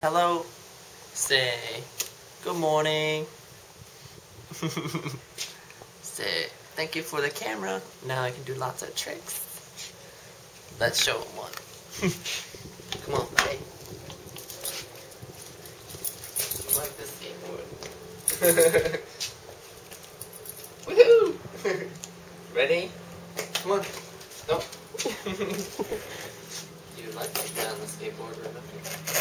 Hello. Say good morning. Say thank you for the camera. Now I can do lots of tricks. Let's show them one. Come on, buddy. I like this skateboard. Woohoo! Ready? Come on. Go. You like that on the skateboard, remember?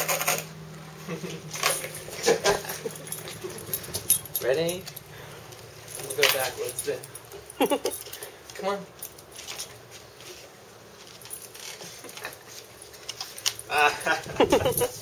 Ready? We'll go backwards then. Come on.